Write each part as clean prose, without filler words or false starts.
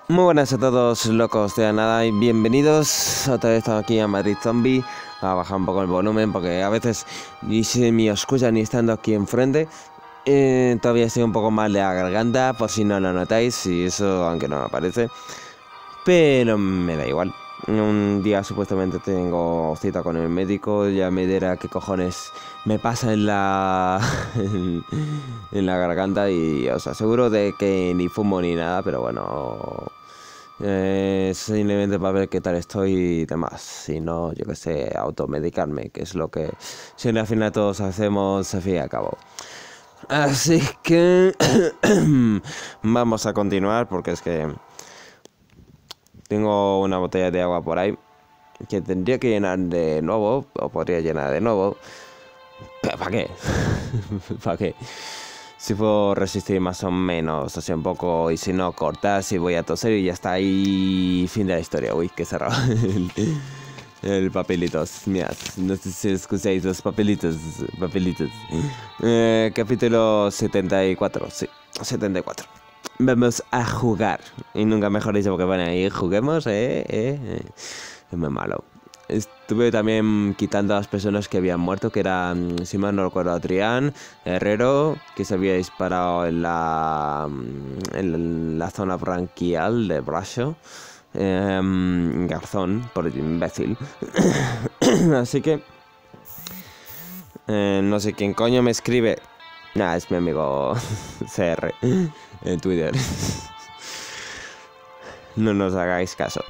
Muy buenas a todos, locos de la nada, y bienvenidos otra vez aquí a Madrid Zombie. Voy a bajar un poco el volumen porque a veces ni se me escucha ni estando aquí enfrente. Todavía estoy un poco mal de la garganta, por si no lo notáis, y eso aunque no me aparece. Pero me da igual. Un día supuestamente tengo cita con el médico, ya me dirá qué cojones me pasa en la en la garganta, y os aseguro de que ni fumo ni nada, pero bueno, simplemente para ver qué tal estoy y demás. Si no, yo que sé, automedicarme, que es lo que siempre al final todos hacemos al fin y al cabo. Así que vamos a continuar porque es que tengo una botella de agua por ahí que tendría que llenar de nuevo, o podría llenar de nuevo. ¿Pero para qué? ¿Para qué? Si puedo resistir más o menos, así un poco, y si no, cortar, si voy a toser y ya está ahí, fin de la historia. Uy, qué cerrado el papelitos, mirad, no sé si escucháis los papelitos. Capítulo 74, sí, 74. Vamos a jugar. Y nunca mejor dicho, porque bueno, ahí juguemos, Es muy malo. Estuve también quitando a las personas que habían muerto, que eran, si mal no recuerdo, Adrián, Herrero, que se había disparado en la zona branquial de brazo. Garzón, por el imbécil. Así que no sé quién coño me escribe. Nah, es mi amigo CR en Twitter. No nos hagáis caso.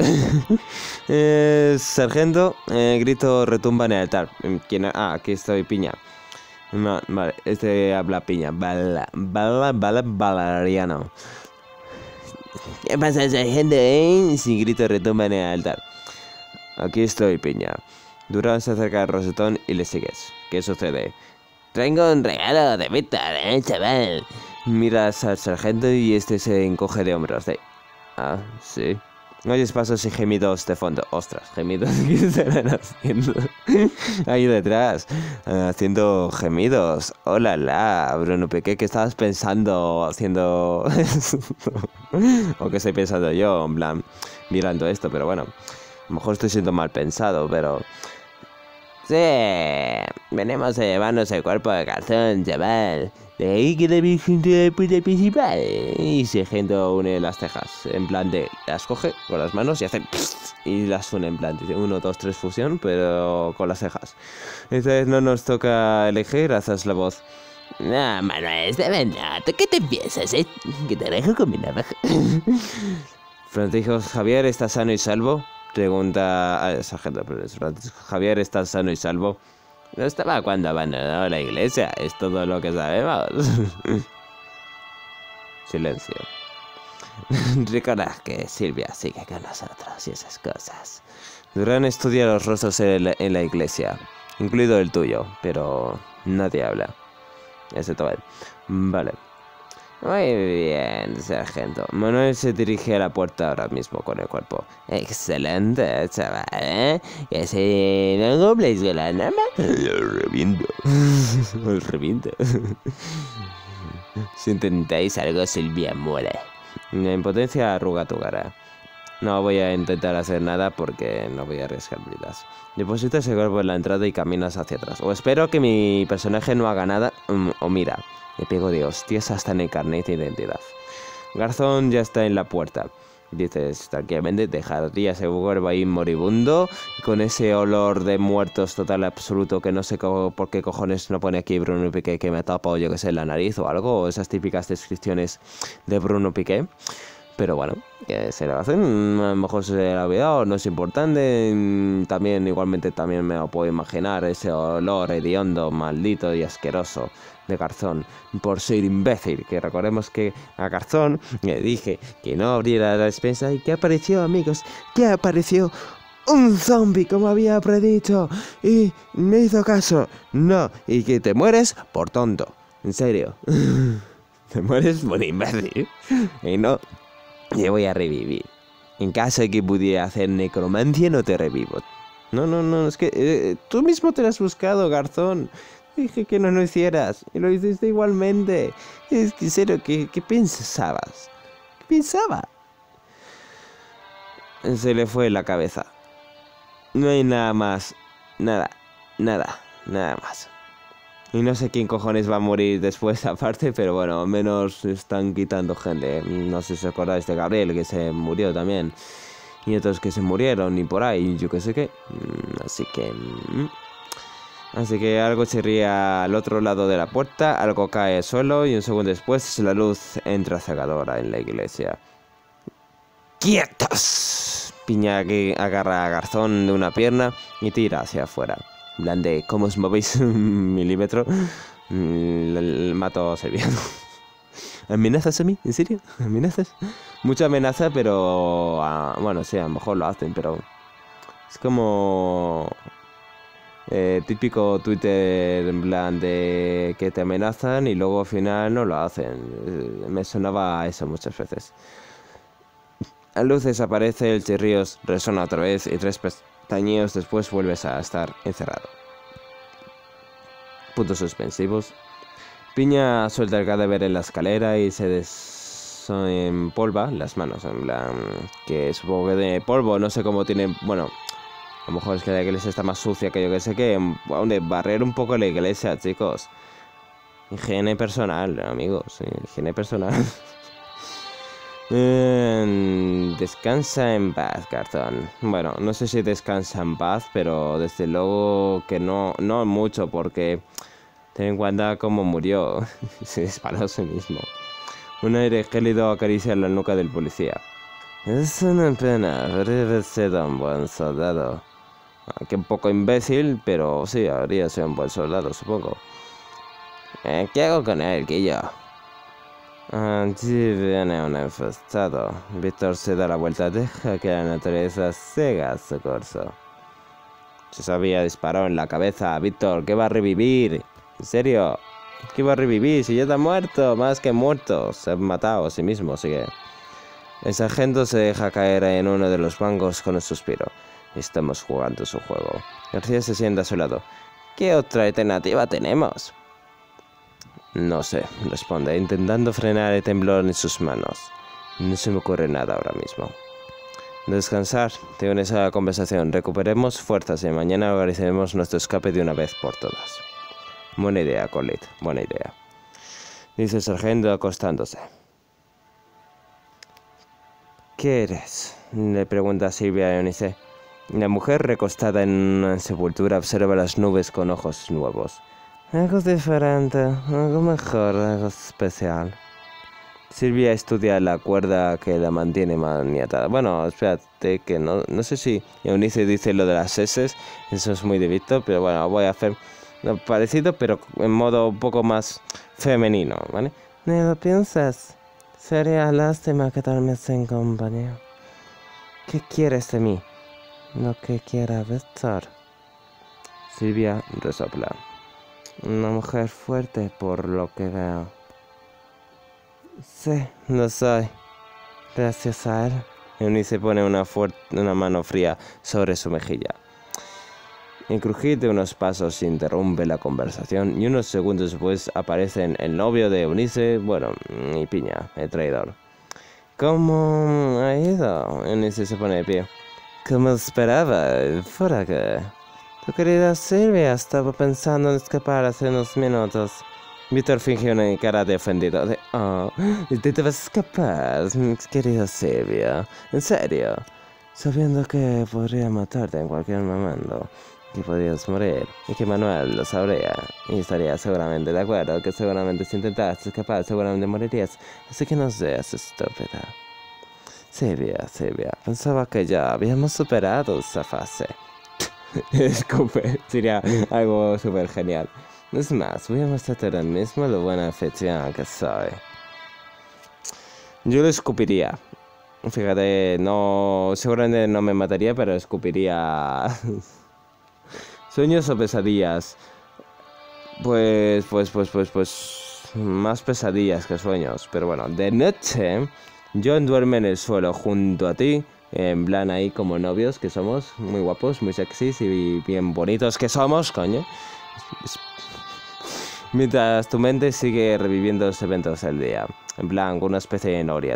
Sargento, grito retumba en el altar. ¿Quién? Aquí estoy, Piña. Vale, este habla Piña. Valeriano. ¿Qué pasa, sargento, Si grito retumba en el altar. Aquí estoy, Piña. Durán se acerca al rosetón y le sigues. ¿Qué sucede? Traigo un regalo de Víctor, chaval. Miras al sargento y este se encoge de hombros. Sí. Oyes pasos y gemidos de fondo. Ostras, gemidos. ¿Qué estarán haciendo? Ahí detrás, haciendo gemidos. Hola, Bruno Piqué, ¿qué estabas pensando haciendo eso? ¿O qué estoy pensando yo? En plan, mirando esto, pero bueno. A lo mejor estoy siendo mal pensado, pero... Sí, venimos a llevarnos el cuerpo de Garzón, chaval. De ahí que la virgen de puta principal. Y Sargento une las cejas. En plan de, las coge con las manos y hace... Y las une en plan de 1, 2, 3 fusión, pero con las cejas. Esta vez no nos toca elegir, haces la voz. No, Manuel, de verdad, ¿qué te piensas, Que te dejo con mi navaja. Francisco Javier, ¿estás sano y salvo? Pregunta al sargento. Francisco Javier, ¿estás sano y salvo? No estaba cuando abandonó la iglesia, es todo lo que sabemos. Silencio. Recordad que Silvia sigue con nosotros y esas cosas. Durán estudia los rostros en la iglesia, incluido el tuyo, pero nadie habla, excepto él. Vale. Muy bien, sargento. Manuel se dirige a la puerta ahora mismo con el cuerpo. Excelente, chaval, Que si no cumpléis con la norma, lo reviento. Os reviento. Si intentáis algo, Silvia muere. La impotencia arruga tu cara. No voy a intentar hacer nada porque no voy a arriesgar vidas. Depositas el cuerpo en la entrada y caminas hacia atrás. O espero que mi personaje no haga nada. O mira, me pego de hostias hasta en el carnet de identidad. Garzón ya está en la puerta. Dices, tranquilamente, dejaría ese cuerpo ahí moribundo, con ese olor de muertos total absoluto, que no sé por qué cojones no pone aquí Bruno Piqué, que me tapa, o yo que sé, la nariz o algo, o esas típicas descripciones de Bruno Piqué. Pero bueno, que se le hacen, a lo mejor se le ha olvidado, no es importante. También, igualmente, también me lo puedo imaginar, ese olor hediondo, maldito y asqueroso de Garzón, por ser imbécil. Que recordemos que a Garzón le dije que no abriera la despensa, y que apareció, amigos, que apareció un zombie, como había predicho, y me hizo caso. No, y que te mueres por tonto, en serio. Te mueres por imbécil. Y no, te voy a revivir. En caso de que pudiera hacer necromancia, no te revivo. No, es que tú mismo te lo has buscado, Garzón. Dije que no lo hicieras, y lo hiciste igualmente. Es que, en serio, ¿qué pensabas? ¿Qué pensaba? se le fue la cabeza. No hay nada más. Nada más. Y no sé quién cojones va a morir después aparte, pero bueno, al menos están quitando gente. No sé si os acordáis de Gabriel, que se murió también. Y otros que se murieron y por ahí, yo qué sé qué. Así que algo chirría al otro lado de la puerta, algo cae al suelo y un segundo después la luz entra cegadora en la iglesia. ¡Quietos! Piña que agarra a Garzón de una pierna y tira hacia afuera. En plan de, ¿cómo os movéis un milímetro? El mato serbiano. ¿Amenazas a mí? ¿En serio? ¿Amenazas? Mucha amenaza, pero... bueno, sí, a lo mejor lo hacen, pero... Es como... típico Twitter en plan de que te amenazan y luego al final no lo hacen. Me sonaba a eso muchas veces. La luz desaparece, el chirrío resuena otra vez y 3 pestañeos después vuelves a estar encerrado. Puntos suspensivos. Piña suelta el cadáver en la escalera y se desempolva las manos, en plan que supongo que de polvo, no sé cómo tiene, bueno, a lo mejor es que la iglesia está más sucia que yo que sé que, barrer un poco la iglesia, chicos. Higiene personal, amigos, higiene personal. Descansa en paz, Garzón. Bueno, no sé si descansa en paz, pero desde luego que no mucho, porque ten en cuenta cómo murió. Se disparó a sí mismo. Un aire gélido acaricia la nuca del policía. Es una pena haber sido un buen soldado. Que un poco imbécil, pero sí, habría sido un buen soldado, supongo. ¿Qué hago con él, Guillo? Allí viene un infestado. Víctor se da la vuelta, deja que la naturaleza siga su curso. Se sabía, disparó en la cabeza. Víctor, ¿qué va a revivir? ¿En serio? ¿Qué va a revivir? Si ya está muerto, más que muerto. Se ha matado a sí mismo, así que... El sargento se deja caer en uno de los bancos con un suspiro. Estamos jugando su juego. García se sienta a su lado. ¿Qué otra alternativa tenemos? No sé, responde, intentando frenar el temblor en sus manos. No se me ocurre nada ahora mismo. Descansar, te unes a la conversación. Recuperemos fuerzas y mañana organizaremos nuestro escape de una vez por todas. Buena idea, Colette, buena idea. Dice el sargento acostándose. ¿Qué eres? Le pregunta Silvia a Eunice. La mujer recostada en una sepultura observa las nubes con ojos nuevos. Algo diferente, algo mejor, algo especial. Silvia estudia la cuerda que la mantiene maniatada. Bueno, espérate que no sé si Eunice dice lo de las S, eso es muy de Víctor, pero bueno, voy a hacer lo parecido, pero en modo un poco más femenino, ¿vale? Ni lo piensas, sería lástima quedarme sin compañía. ¿Qué quieres de mí? Lo que quiera Víctor. Silvia resopla. Una mujer fuerte por lo que veo. Sí, lo soy. Gracias a él. Eunice pone una mano fría sobre su mejilla. El crujir de unos pasos interrumpe la conversación y unos segundos después aparecen el novio de Eunice, bueno, y Piña, el traidor. ¿Cómo ha ido? Eunice se pone de pie. Como esperaba, fuera que... Tu querida Silvia estaba pensando en escapar hace unos minutos. Víctor finge una cara de ofendido. ¿Te vas a escapar, querida Silvia? ¿En serio? Sabiendo que podría matarte en cualquier momento. Que podrías morir. Y que Manuel lo sabría. Y estaría seguramente de acuerdo. Que seguramente si intentas escapar, seguramente morirías. Así que no seas estúpida. Silvia, pensaba que ya habíamos superado esa fase. Escupe, sería algo súper genial. Es más, voy a mostrarte ahora mismo lo buena anfitriona que soy. Yo lo escupiría. Fíjate, no, seguramente no me mataría, pero escupiría. Sueños o pesadillas. Pues, más pesadillas que sueños. Pero bueno, de noche, John duerme en el suelo junto a ti. En plan ahí como novios que somos, muy guapos, muy sexys y bien bonitos que somos, coño. Mientras tu mente sigue reviviendo los eventos del día. en plan, con una especie de noria.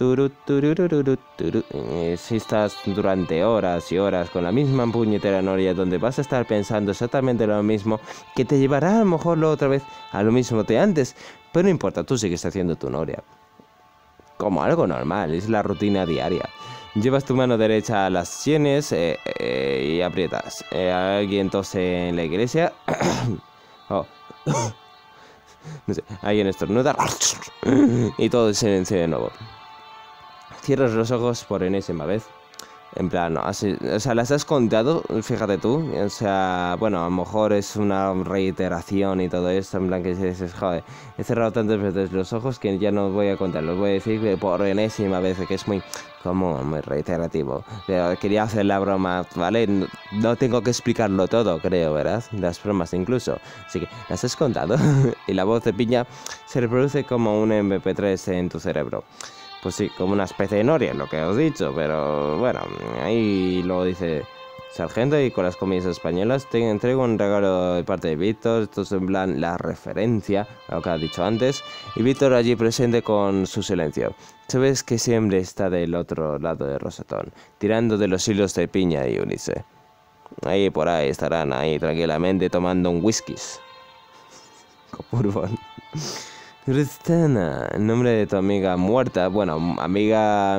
Si estás durante horas y horas con la misma puñetera noria, donde vas a estar pensando exactamente lo mismo, que te llevará a lo mejor otra vez a lo mismo de antes, pero no importa, tú sigues haciendo tu noria. Como algo normal, es la rutina diaria. Llevas tu mano derecha a las sienes y aprietas. Alguien tose en la iglesia. Oh. No sé, alguien estornuda. Y todo el silencio de nuevo. Cierras los ojos por enésima vez. En plan, así, o sea, las has contado, fíjate tú. O sea, bueno, a lo mejor es una reiteración y todo esto. En plan, que dices, joder, he cerrado tantas veces los ojos que ya no voy a contar. Los voy a decir por enésima vez, que es muy muy reiterativo. Pero quería hacer la broma, ¿vale? No tengo que explicarlo todo, creo, ¿verdad? Las bromas incluso. Así que las has contado. Y la voz de Piña se reproduce como un MP3 en tu cerebro. Pues sí, como una especie de noria, lo que os he dicho, pero bueno, ahí lo dice Sargento y con las comillas españolas te entrego un regalo de parte de Víctor. Esto es en plan la referencia a lo que ha dicho antes. Y Víctor allí presente con su silencio. Sabes que siempre está del otro lado de Rosetón, tirando de los hilos de Piña y Eunice. Ahí por ahí estarán ahí tranquilamente tomando un whisky. Copurbón. Cristana, el nombre de tu amiga muerta. Bueno, amiga...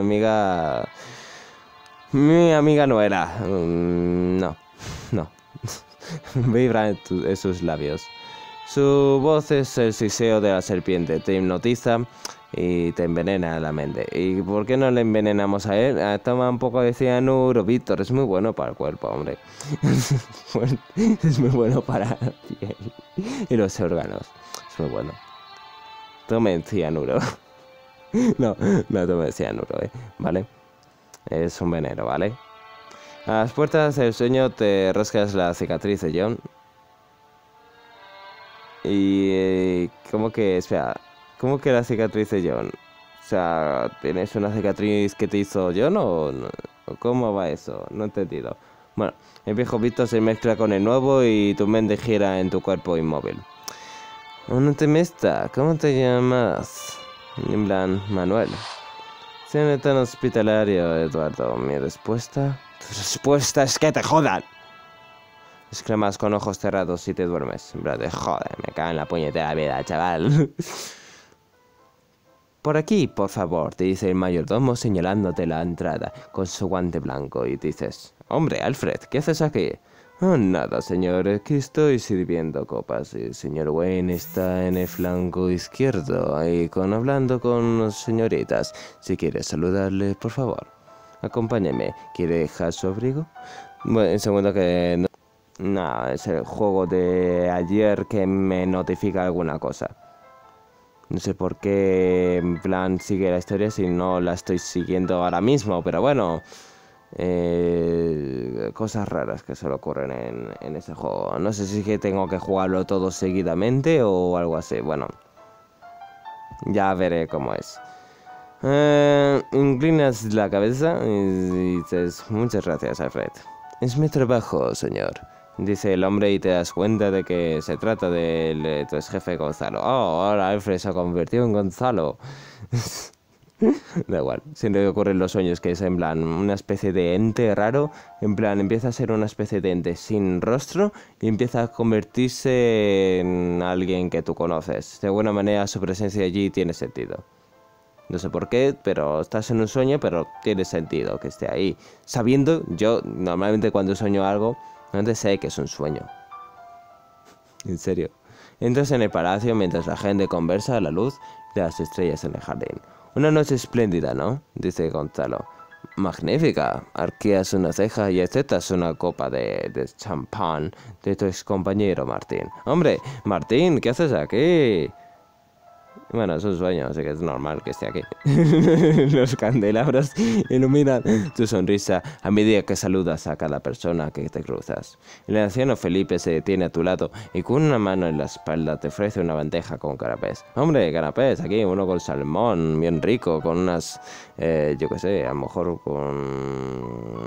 Mi amiga no era. No. Vibra en sus labios. Su voz es el siseo de la serpiente. Te hipnotiza y te envenena la mente. ¿Y por qué no le envenenamos a él? Toma un poco de cianuro. Víctor, es muy bueno para el cuerpo, hombre. Es muy bueno para la piel y los órganos. Es muy bueno. Tomen cianuro. No tomen cianuro, ¿vale? Es un veneno, ¿vale? A las puertas del sueño te rascas la cicatriz de John. Y... ¿cómo que? Espera. ¿Cómo que la cicatriz de John? O sea, ¿tienes una cicatriz que te hizo John o no? ¿Cómo va eso? No he entendido. Bueno, el viejo Víctor se mezcla con el nuevo y tu mente gira en tu cuerpo inmóvil. ¿Dónde te mesta? ¿Cómo te llamas? En plan, Manuel. Siendo tan hospitalario, Eduardo. ¿Mi respuesta? Tu respuesta es que te jodan. Exclamas con ojos cerrados y te duermes. En plan de, joder, me cae en la puñetera vida, chaval. Por aquí, por favor, te dice el mayordomo señalándote la entrada con su guante blanco y dices, hombre, Alfred, ¿qué haces aquí? Oh, nada, señor, aquí estoy sirviendo copas. El señor Wayne está en el flanco izquierdo, ahí hablando con señoritas. Si quiere saludarle, por favor, acompáñeme. ¿Quiere dejar su abrigo? Bueno, en segundo que... No, es el juego de ayer que me notifica alguna cosa. No sé por qué, en plan, sigue la historia si no la estoy siguiendo ahora mismo, pero bueno... cosas raras que solo ocurren en ese juego. No sé si es que tengo que jugarlo todo seguidamente o algo así. Bueno, ya veré cómo es. Inclinas la cabeza y dices, muchas gracias, Alfred. Es mi trabajo, señor, dice el hombre y te das cuenta de que se trata de tu ex jefe Gonzalo. Oh, ahora Alfred se ha convertido en Gonzalo. Da igual, siempre ocurren los sueños que es en plan una especie de ente raro, en plan empieza a ser una especie de ente sin rostro y empieza a convertirse en alguien que tú conoces. De alguna manera su presencia allí tiene sentido. No sé por qué, pero estás en un sueño, pero tiene sentido que esté ahí. Sabiendo, yo normalmente cuando sueño algo, no sé que es un sueño. En serio. Entras en el palacio mientras la gente conversa a la luz de las estrellas en el jardín. Una noche espléndida, ¿no? Dice Gonzalo. Magnífica. Arqueas una ceja y aceptas una copa de champán de tu ex compañero Martín. Hombre, Martín, ¿qué haces aquí? Bueno, es un sueño, así que es normal que esté aquí. Los candelabros iluminan tu sonrisa a medida que saludas a cada persona que te cruzas. El anciano Felipe se detiene a tu lado y con una mano en la espalda te ofrece una bandeja con canapés. Hombre, canapés, aquí uno con salmón, bien rico, con unas, yo qué sé, a lo mejor con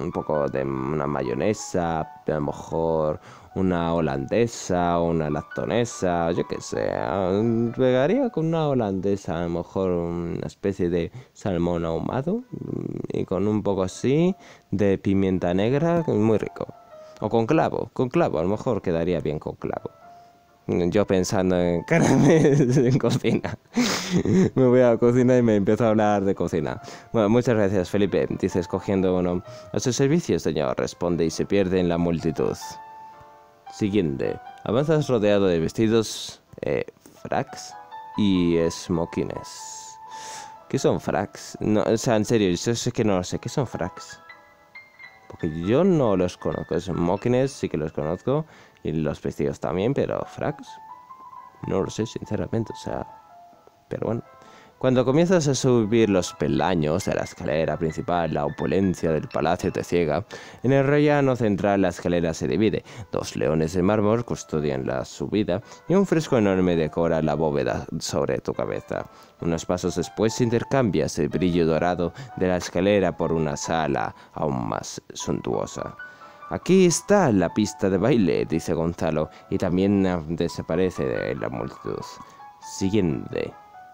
un poco de una mayonesa, a lo mejor una holandesa o una lactonesa, yo qué sé. Pegaría con una holandesa, a lo mejor una especie de salmón ahumado y con un poco así de pimienta negra, muy rico. O con clavo, a lo mejor quedaría bien con clavo. Yo pensando en caramelos en cocina. Me voy a la cocina y me empiezo a hablar de cocina. Bueno, muchas gracias, Felipe. Dices cogiendo uno. A sus servicios, señor, responde y se pierde en la multitud. Siguiente. Avanzas rodeado de vestidos, fracs y smokines. ¿Qué son fracs? No, o sea, en serio, yo sé que no lo sé. ¿Qué son fracs? Porque yo no los conozco. Smokines sí que los conozco. Y los vestidos también, pero fracs no lo sé, sinceramente. O sea, pero bueno. Cuando comienzas a subir los peldaños de la escalera principal, la opulencia del palacio te ciega. En el rellano central la escalera se divide. 2 leones de mármol custodian la subida y un fresco enorme decora la bóveda sobre tu cabeza. Unos pasos después intercambias el brillo dorado de la escalera por una sala aún más suntuosa. Aquí está la pista de baile, dice Gonzalo, y también desaparece de la multitud. Siguiente.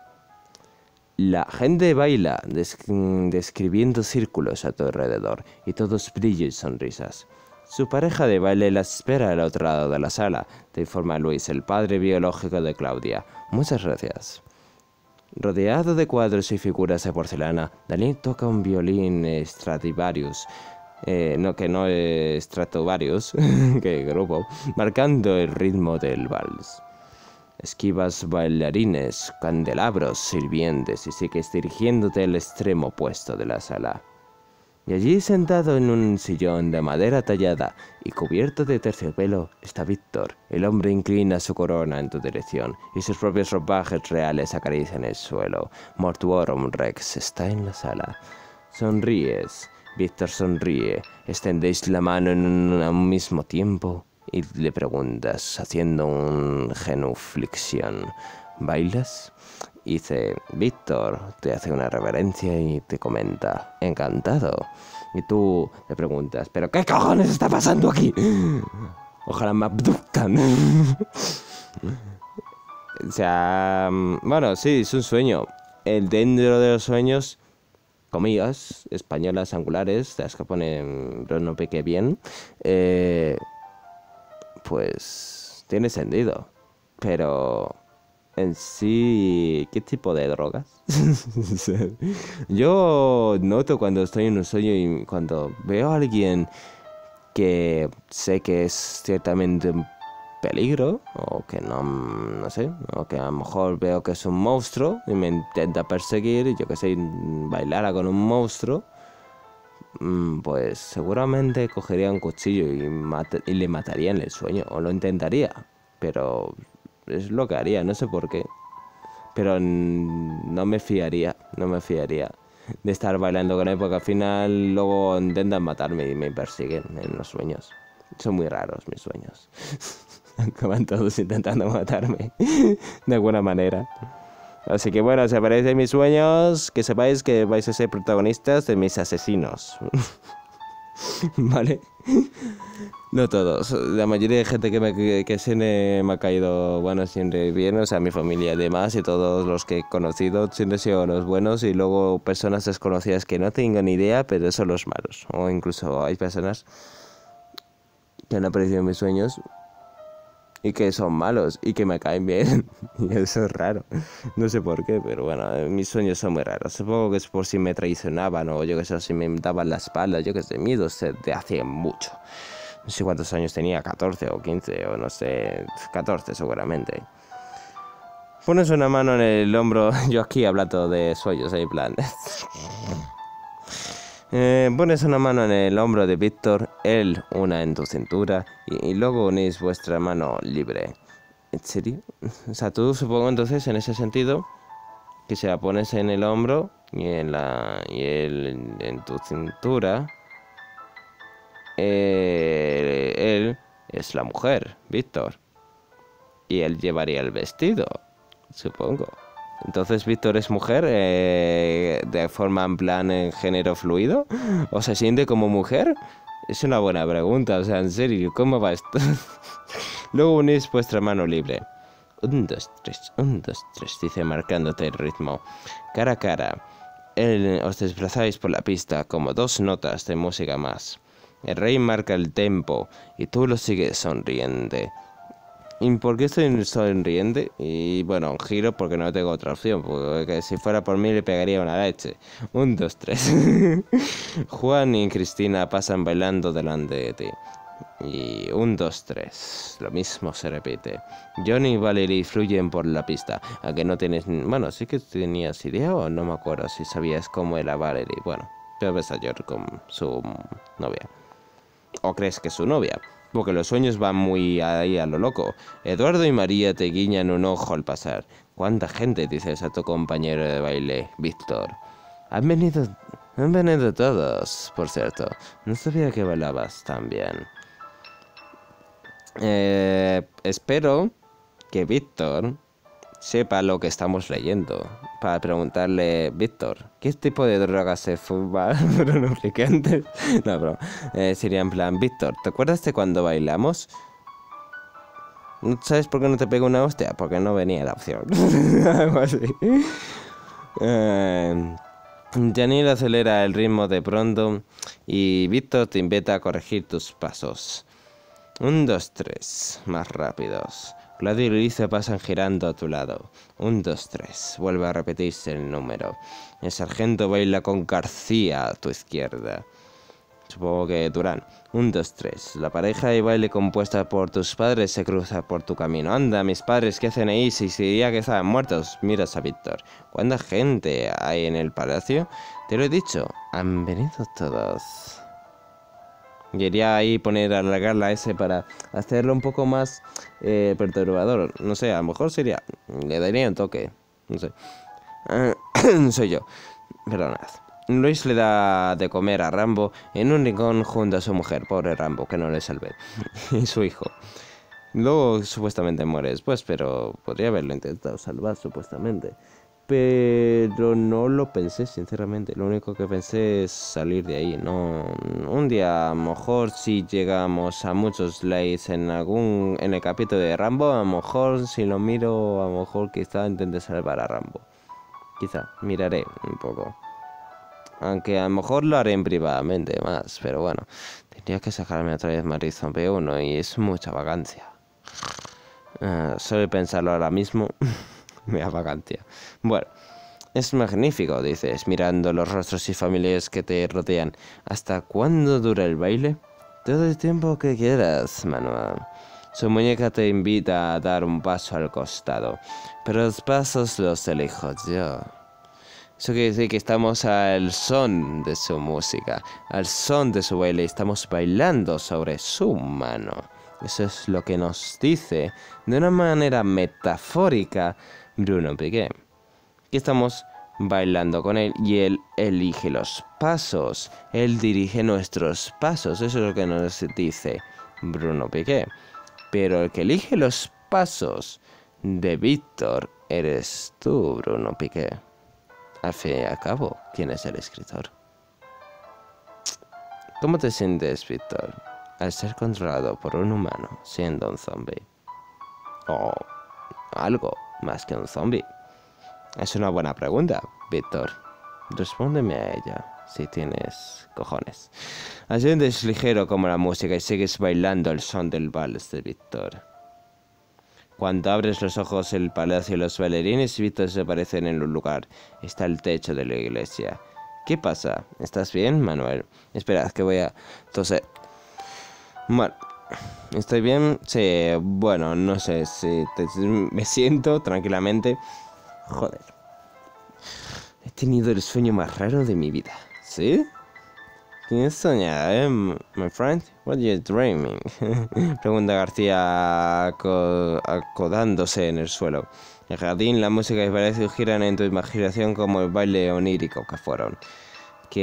La gente baila, describiendo círculos a tu alrededor, y todos brillo y sonrisas. Su pareja de baile la espera al otro lado de la sala, te informa Luis, el padre biológico de Claudia. Muchas gracias. Rodeado de cuadros y figuras de porcelana, Daniel toca un violín Stradivarius. No es Stratovarius, que grupo, marcando el ritmo del vals. Esquivas bailarines, candelabros, sirvientes y sigues dirigiéndote al extremo opuesto de la sala. Y allí, sentado en un sillón de madera tallada y cubierto de terciopelo, está Víctor. El hombre inclina su corona en tu dirección y sus propios ropajes reales acarician el suelo. Mortuorum Rex está en la sala. Sonríes. Víctor sonríe. Extendéis la mano a un mismo tiempo. Y le preguntas, haciendo un genuflexión, ¿bailas? Y dice, Víctor te hace una reverencia y te comenta, encantado. Y tú le preguntas, ¿pero qué cojones está pasando aquí? Ojalá me abductan. O sea, bueno, sí, es un sueño. Dentro de los sueños, comillas, españolas angulares, las que ponen Bruno Peque bien, pues tiene sentido. Pero en sí, ¿qué tipo de drogas? Yo noto cuando estoy en un sueño y cuando veo a alguien que sé que es ciertamente un peligro, o que no sé, o que a lo mejor veo que es un monstruo y me intenta perseguir, y yo que sé, bailara con un monstruo, pues seguramente cogería un cuchillo y le mataría en el sueño, o lo intentaría, pero es lo que haría, no sé por qué. Pero no me fiaría de estar bailando con él, porque al final luego intentan matarme y me persiguen en los sueños. Son muy raros mis sueños. Acaban todos intentando matarme de alguna manera. Así que bueno, si aparecen mis sueños, que sepáis que vais a ser protagonistas de mis asesinos. ¿Vale? No todos. La mayoría de gente que siempre me ha caído, bueno, siempre bien. O sea, mi familia y demás, y todos los que he conocido siempre han sido los buenos. Y luego personas desconocidas que no tengo ni idea, pero son los malos. O incluso hay personas que han aparecido en mis sueños y que son malos y que me caen bien. Y eso es raro. No sé por qué, pero bueno, mis sueños son muy raros. Supongo que es por si me traicionaban, o yo que sé, si me daban la espalda. Yo que sé, miedos de hace mucho. No sé cuántos años tenía, 14 o 15 o no sé, 14 seguramente. Pones una mano en el hombro. Yo aquí hablando de sueños, en plan. Pones una mano en el hombro de Víctor, él una en tu cintura, y luego unís vuestra mano libre. ¿En serio? O sea, tú supongo entonces en ese sentido que se la pones en el hombro y él en tu cintura. Él es la mujer, Víctor. Y él llevaría el vestido, supongo. Entonces, ¿Víctor es mujer de forma en plan en género fluido? ¿O se siente como mujer? Es una buena pregunta, o sea, en serio, ¿cómo va esto? Luego unís vuestra mano libre. 1, 2, 3, 1, 2, 3, dice marcándote el ritmo. Cara a cara. Os desplazáis por la pista como 2 notas de música más. El rey marca el tempo y tú lo sigues sonriente. ¿Y por qué estoy sonriente? Y bueno, giro porque no tengo otra opción, porque si fuera por mí le pegaría una leche. 1, 2, 3. Juan y Cristina pasan bailando delante de ti. Y 1, 2, 3. Lo mismo se repite. Johnny y Valerie fluyen por la pista. ¿A que no tienes... Bueno, sí que tenías idea o no me acuerdo si sabías cómo era Valerie? Bueno, te ves a George con su novia. ¿O crees que es su novia? Porque los sueños van muy ahí a lo loco. Eduardo y María te guiñan un ojo al pasar. ¿Cuánta gente dices a tu compañero de baile, Víctor? Han venido todos, por cierto. No sabía que bailabas tan bien. Espero que Víctor sepa lo que estamos leyendo. Para preguntarle, Víctor, ¿qué tipo de drogas se fuma? Bruno Picantes. No, bro. Sería en plan, Víctor, ¿te acuerdas de cuando bailamos? ¿Sabes por qué no te pego una hostia? Porque no venía la opción. Algo así. Janil acelera el ritmo de pronto y Víctor te invita a corregir tus pasos. 1, 2, 3. Más rápidos. Claudio y Luisa pasan girando a tu lado. 1, 2, 3. Vuelve a repetirse el número. El sargento baila con García a tu izquierda. Supongo que Durán. 1, 2, 3. La pareja de baile compuesta por tus padres se cruza por tu camino. Anda, mis padres, ¿qué hacen ahí? Si diría que estaban muertos. Miras a Víctor. ¿Cuánta gente hay en el palacio? Te lo he dicho. Han venido todos. Quería ahí alargar la S para hacerlo un poco más perturbador. No sé, a lo mejor sería... Le daría un toque. No sé. Soy yo. Perdonad. Luis le da de comer a Rambo en un rincón junto a su mujer. Pobre Rambo, que no le salvé. Y su hijo. Luego supuestamente muere después, pero podría haberlo intentado salvar supuestamente. Pero no lo pensé, sinceramente. Lo único que pensé es salir de ahí. No, un día, a lo mejor, si llegamos a muchos likes en el capítulo de Rambo, a lo mejor, si lo miro, a lo mejor quizá intente salvar a Rambo. Quizá, miraré un poco. Aunque a lo mejor lo haré en privadamente más. Pero bueno, tendría que sacarme otra vez Madrid Zombie 1 y es mucha vacancia. Solo pensarlo ahora mismo. Me da vacancia. Bueno, es magnífico, dices, mirando los rostros y familiares que te rodean. ¿Hasta cuándo dura el baile? Todo el tiempo que quieras, Manuel. Su muñeca te invita a dar un paso al costado, pero los pasos los elijo yo. Eso quiere decir que estamos al son de su música, al son de su baile, y estamos bailando sobre su mano. Eso es lo que nos dice, de una manera metafórica, Bruno Piqué. Que estamos bailando con él y él elige los pasos. Él dirige nuestros pasos. Eso es lo que nos dice Bruno Piqué. Pero el que elige los pasos de Víctor eres tú, Bruno Piqué. Al fin y al cabo, ¿quién es el escritor? ¿Cómo te sientes, Víctor, al ser controlado por un humano siendo un zombie? O algo más que un zombie. Es una buena pregunta, Víctor. Respóndeme a ella, si tienes cojones. Asciendes ligero como la música y sigues bailando el son del vals de Víctor. Cuando abres los ojos, el palacio y los bailarines y Víctor desaparecen en un lugar. Está el techo de la iglesia. ¿Qué pasa? ¿Estás bien, Manuel? Esperad que voy a toser. Bueno, ¿estoy bien? Sí, bueno, no sé si me siento tranquilamente. Joder. He tenido el sueño más raro de mi vida. ¿Sí? ¿Tienes soñado, my friend? What are you dreaming? Pregunta García acodándose en el suelo. El jardín, la música y el baile giran en tu imaginación como el baile onírico que fueron.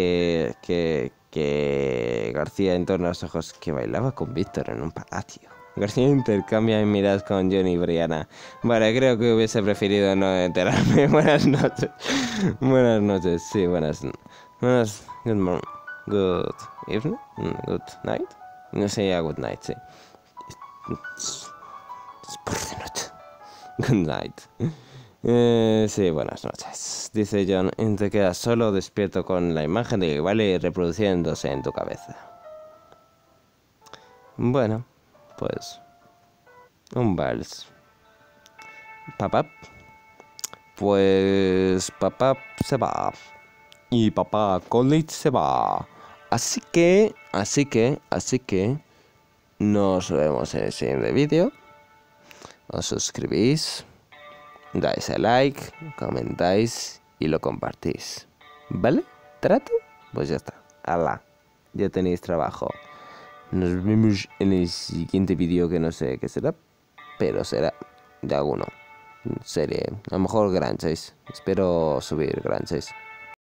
Que García entorna los ojos, que bailaba con Víctor en un palacio. García intercambia miradas con Johnny y Brianna. Vale, creo que hubiese preferido no enterarme. Buenas noches. Buenas noches, sí, buenas. Good morning. Good evening. Good night. No sé, ya good night, sí. Es por de noche. Good night. Sí, buenas noches. Dice John, y te quedas solo despierto con la imagen de que vale reproduciéndose en tu cabeza. Bueno, pues un vals. Papá. Pues papá se va. Y papá College se va. Así que nos vemos en el siguiente vídeo. Os suscribís, dais a like, comentáis y lo compartís. ¿Vale? ¿Trato? Pues ya está. ¡Hala! Ya tenéis trabajo. Nos vemos en el siguiente vídeo, que no sé qué será, pero será de alguno. Serie. A lo mejor Grand Chase. Espero subir Grand Chase.